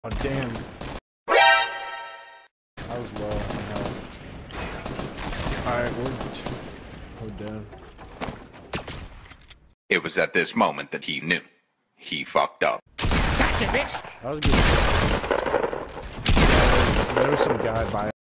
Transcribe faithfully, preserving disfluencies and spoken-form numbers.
Oh damn. I was low on health. Alright, we're oh damn. It was at this moment that he knew. He fucked up. Gotcha, bitch! That was good. Yeah, there, there was some guy by